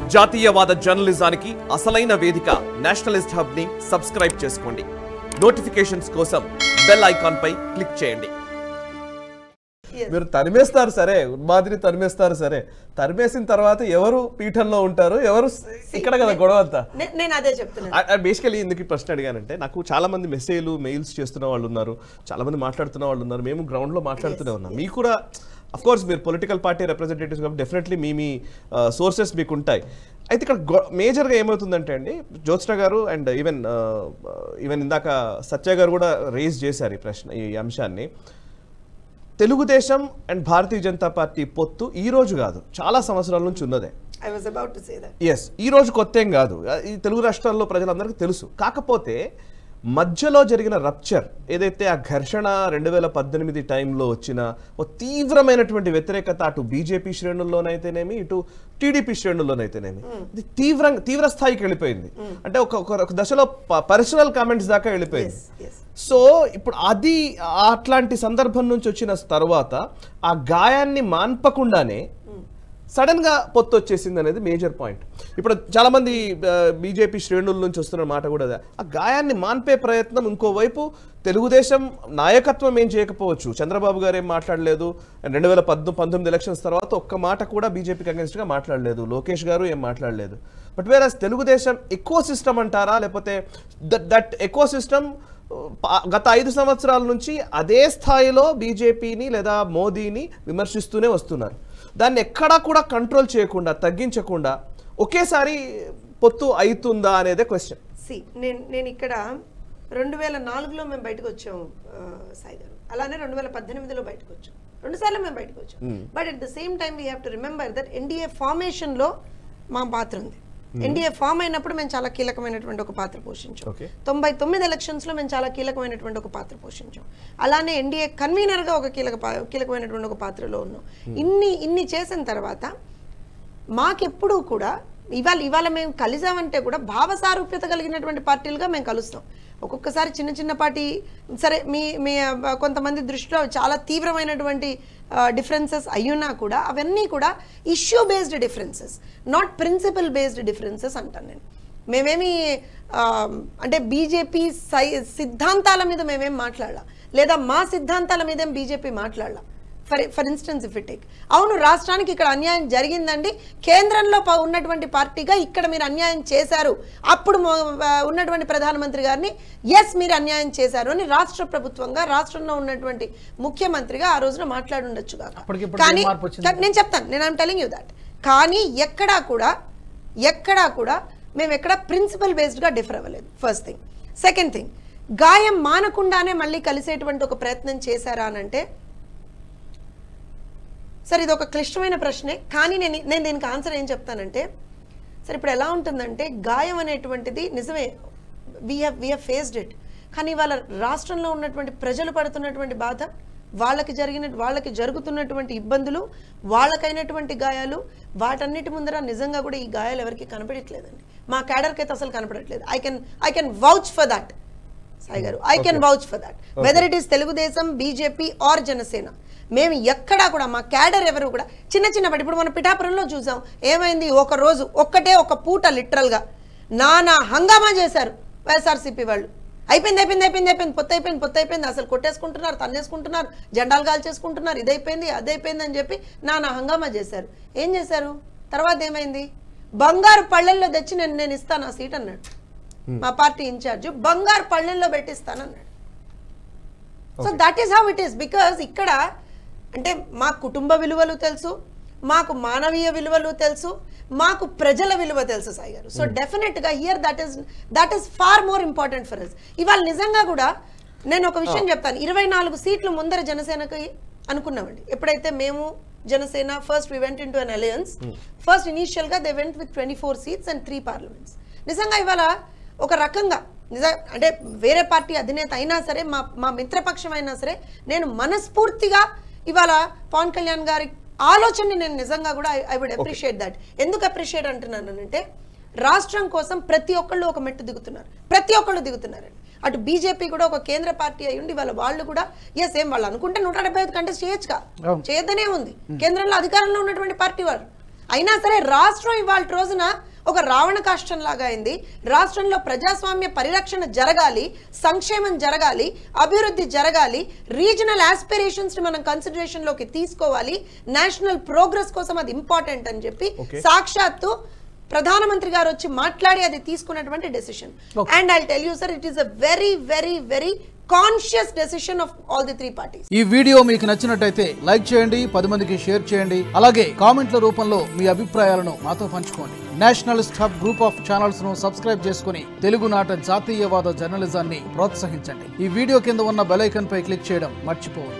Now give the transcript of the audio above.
జాతీయవాద జర్నలిజానికి అసలైన వేదిక నేషనలిస్ట్ హబ్ ని సబ్స్క్రైబ్ చేసుకోండి. నోటిఫికేషన్స్ కోసం బెల్ ఐకాన్ పై క్లిక్ చేయండి. మీరు తరిమేస్తారు సరే, ఉన్మాదిని తరిమేస్తారు సరే, తరిమేసిన తర్వాత ఎవరు పీఠంలో ఉంటారు, ఎవరు ఇక్కడ కదా గొడవ అంతా. నేను అదే చెప్తున్నాను. బేసికలీ ఎందుకు ప్రశ్న అడిగానంటే, నాకు చాలా మంది మెయిల్స్ చేస్తున్న వాళ్ళు ఉన్నారు, చాలా మంది మాట్లాడుతున్న వాళ్ళు ఉన్నారు, మేము గ్రౌండ్ లో మాట్లాడుతూనే ఉన్నాం. మీకు కూడా అఫ్ కోర్స్ మీరు పొలిటికల్ పార్టీ రిప్రజెంటేటివ్స్ కాబట్టి డెఫినెట్లీ మీ సోర్సెస్ మీకు ఉంటాయి. అయితే ఇక్కడ మేజర్గా ఏమవుతుందంటే అండి, జ్యోత్స్న గారు అండ్ ఈవెన్ ఇందాక సత్య గారు కూడా రేజ్ చేశారు ఈ అంశాన్ని. తెలుగుదేశం అండ్ భారతీయ జనతా పార్టీ పొత్తు ఈ రోజు కాదు, చాలా సంవత్సరాల నుంచి ఉన్నదే. ఎస్, ఈ రోజు కొత్త ఏం కాదు, ఈ తెలుగు రాష్ట్రాల్లో ప్రజలందరికీ తెలుసు. కాకపోతే మధ్యలో జరిగిన రప్చర్ ఏదైతే ఆ ఘర్షణ 2018 టైంలో వచ్చిన ఓ తీవ్రమైనటువంటి వ్యతిరేకత అటు బీజేపీ శ్రేణుల్లోనైతేనేమి ఇటు టీడీపీ శ్రేణుల్లోనైతేనేమి ఇది తీవ్ర స్థాయికి వెళ్ళిపోయింది. అంటే ఒక దశలో పర్సనల్ కామెంట్స్ దాకా వెళ్ళిపోయింది. సో ఇప్పుడు అది అట్లాంటి సందర్భం నుంచి వచ్చిన తర్వాత ఆ గాయాన్ని మాన్పకుండానే సడన్ గా పొత్తు వచ్చేసింది అనేది మేజర్ పాయింట్. ఇప్పుడు చాలా మంది బీజేపీ శ్రేణుల నుంచి వస్తున్న మాట కూడా ఆ గాయాన్ని మాన్పే ప్రయత్నం. ఇంకోవైపు తెలుగుదేశం నాయకత్వం ఏం చేయకపోవచ్చు, చంద్రబాబు గారు ఏం మాట్లాడలేదు, 2019 ఎలక్షన్స్ తర్వాత ఒక్క మాట కూడా బీజేపీకి అగెన్స్ట్ గా మాట్లాడలేదు, లోకేష్ గారు ఏం మాట్లాడలేదు. But versus Telugu Desam ecosystem అంటారా, లేకపోతే దట్ ఎకో సిస్టమ్ గత 5 సంవత్సరాల నుంచి అదే స్థాయిలో బీజేపీని లేదా మోదీని విమర్శిస్తూనే వస్తున్నారు. దాన్ని ఎక్కడా కూడా కంట్రోల్ చేయకుండా, తగ్గించకుండా ఒకేసారి పొత్తు అవుతుందా అనేదే క్వశ్చన్. నేను ఇక్కడ 2004లో మేము బయటకు వచ్చాము సాయి గారు, అలానే 2018లో బయటకు వచ్చాం, 2 సార్లు మేము బయటకు వచ్చాం. But at the same time we have to remember that NDA formation లో మా పాత్ర ఉంది. ఎన్డీఏ ఫామ్ అయినప్పుడు మేము చాలా కీలకమైనటువంటి ఒక పాత్ర పోషించాం. 99 ఎలక్షన్స్ లో మేము చాలా కీలకమైనటువంటి ఒక పాత్ర పోషించాం. అలానే ఎన్డీఏ కన్వీనర్ గా ఒక కీలకమైనటువంటి ఒక పాత్రలో ఉన్నాం. ఇన్ని చేసిన తర్వాత మాకెప్పుడు కూడా ఇవాళ మేము కలిసామంటే కూడా భావసారూప్యత కలిగినటువంటి పార్టీలుగా మేము కలుస్తాం. ఒక్కొక్కసారి చిన్న పార్టీ సరే మీ కొంతమంది దృష్టిలో చాలా తీవ్రమైనటువంటి డిఫరెన్సెస్ అయ్యున్నా కూడా అవన్నీ కూడా issue based differences, not principle based differences అంటాను నేను. మేమేమి అంటే బీజేపీ సిద్ధాంతాల మీద మేమేం మాట్లాడాల, లేదా మా సిద్ధాంతాల మీదేం బీజేపీ మాట్లాడాల. For instance if it take, అవును రాష్ట్రానికి ఇక్కడ అన్యాయం జరిగిందండి, కేంద్రంలో ఉన్నటువంటి పార్టీగా ఇక్కడ మీరు అన్యాయం చేశారు, అప్పుడు ఉన్నటువంటి ప్రధానమంత్రి గారిని ఎస్ మీరు అన్యాయం చేశారు అని రాష్ట్ర ప్రభుత్వంగా రాష్ట్రంలో ఉన్నటువంటి ముఖ్యమంత్రిగా ఆ రోజున మాట్లాడి ఉండొచ్చు కాక. కానీ నేను చెప్తాను, నేను ఐఎమ్ టెలింగ్ యూ దట్. కానీ ఎక్కడా కూడా మేము ఎక్కడ ప్రిన్సిపల్ బేస్డ్గా డిఫర్ అవ్వలేదు. First thing. సెకండ్ థింగ్, గాయం మానకుండానే మళ్ళీ కలిసేటువంటి ఒక ప్రయత్నం చేశారా అని అంటే, సరే ఇది ఒక క్లిష్టమైన ప్రశ్నే, కానీ నేను దీనికి ఆన్సర్ ఏం చెప్తానంటే, సరే ఇప్పుడు ఎలా ఉంటుందంటే గాయం అనేటువంటిది నిజమే, వీ హ్యావ్ ఫేస్డ్ ఇట్. కానీ వాళ్ళ రాష్ట్రంలో ఉన్నటువంటి ప్రజలు పడుతున్నటువంటి బాధ, వాళ్ళకి జరుగుతున్నటువంటి ఇబ్బందులు, వాళ్ళకైనటువంటి గాయాలు, వాటన్నిటి ముందర నిజంగా కూడా ఈ గాయాలు ఎవరికి కనపడట్లేదండి. మా క్యాడర్కి అయితే అసలు కనపడట్లేదు. I can vouch for that Sai garu, I can vouch for that, whether it is Telugu Desam, BJP or Janasena. మేము ఎక్కడా కూడా మా క్యాడర్ ఎవరు కూడా చిన్నబట్టి ఇప్పుడు మన పిఠాపురంలో చూసాం ఏమైంది, ఒక రోజు ఒక పూట లిటరల్గా నానా హంగామా చేశారు వైఎస్ఆర్సీపీ వాళ్ళు. అయిపోయింది పొత్తు అయిపోయింది, అసలు కొట్టేసుకుంటున్నారు, తన్నేసుకుంటున్నారు, జెండాలు కాల్చేసుకుంటున్నారు, ఇదైపోయింది అదైపోయింది అని చెప్పి నానా హంగామా చేశారు. ఏం చేశారు తర్వాత ఏమైంది, బంగారు పళ్ళెల్లో తెచ్చి నేను ఇస్తాను ఆ సీట్ అన్నాడు మా పార్టీ ఇన్ఛార్జ్, బంగారు పళ్ళెల్లో పెట్టిస్తానన్నాడు. So that is how it is. Because ఇక్కడ అంటే మా కుటుంబ విలువలు తెలుసు, మాకు మానవీయ విలువలు తెలుసు, మాకు ప్రజల విలువ తెలుసు సాయి గారు. సో డెఫినెట్గా here that is far more important for us. ఇవాళ నిజంగా కూడా నేను ఒక విషయం చెప్తాను, 24 సీట్లు ముందర జనసేనకి అనుకున్నామండి. ఎప్పుడైతే మేము Janasena first we went into an alliance, first ఇనీషియల్గా they went with 24 seats and 3 parliaments. నిజంగా ఇవాళ ఒక రకంగా అంటే వేరే పార్టీ అధినేత అయినా సరే, మా మిత్రపక్షం అయినా సరే, నేను మనస్ఫూర్తిగా ఇవాళ పవన్ కళ్యాణ్ గారి ఆలోచనని నేను నిజంగా కూడా ఐ వుడ్ అప్రిషియేట్ దట్. ఎందుకు అప్రిషియేట్ అంటున్నానంటే, రాష్ట్రం కోసం ప్రతి ఒక్కళ్ళు ఒక మెట్టు దిగుతున్నారండి. అటు బీజేపీ కూడా ఒక కేంద్ర పార్టీ అయి ఉండి వాళ్ళు కూడా ఎస్ ఏం వాళ్ళు అనుకుంటే 175 కంటెస్ట్ చేయొచ్చుగా, చేయొద్దనే ఉంది. కేంద్రంలో అధికారంలో ఉన్నటువంటి పార్టీ వాళ్ళు అయినా సరే రాష్ట్రం ఇవాళ రోజున ఒక రావణ కాష్టం లాగా అయింది. రాష్ట్రంలో ప్రజాస్వామ్య పరిరక్షణ జరగాలి, సంక్షేమం జరగాలి, అభివృద్ధి జరగాలి, రీజనల్ ఆస్పిరేషన్స్ ని మనం కన్సిడరేషన్ లోకి తీసుకోవాలి, నేషనల్ ప్రోగ్రెస్ కోసం అది ఇంపార్టెంట్ అని చెప్పి సాక్షాత్తు ప్రధానమంత్రి గారు వచ్చి మాట్లాడి అది తీసుకున్నటువంటి decision. And I tell you sir, it is a very very very conscious decision of all the 3 parties. ఈ వీడియో మీకు నచ్చినట్టయితే లైక్ చేయండి, 10 మందికి షేర్ చేయండి, అలాగే కామెంట్ల రూపంలో మీ అభిప్రాయాలను మాతో పంచుకోండి. Nationalist hub group of channels ను సబ్స్క్రైబ్ చేసుకుని తెలుగునాట జాతీయవాద జర్నలిజాన్ని ప్రోత్సహించండి. ఈ వీడియో కింద ఉన్న బెల్ ఐకాన్ పై క్లిక్ చేయడం మర్చిపోవద్దు.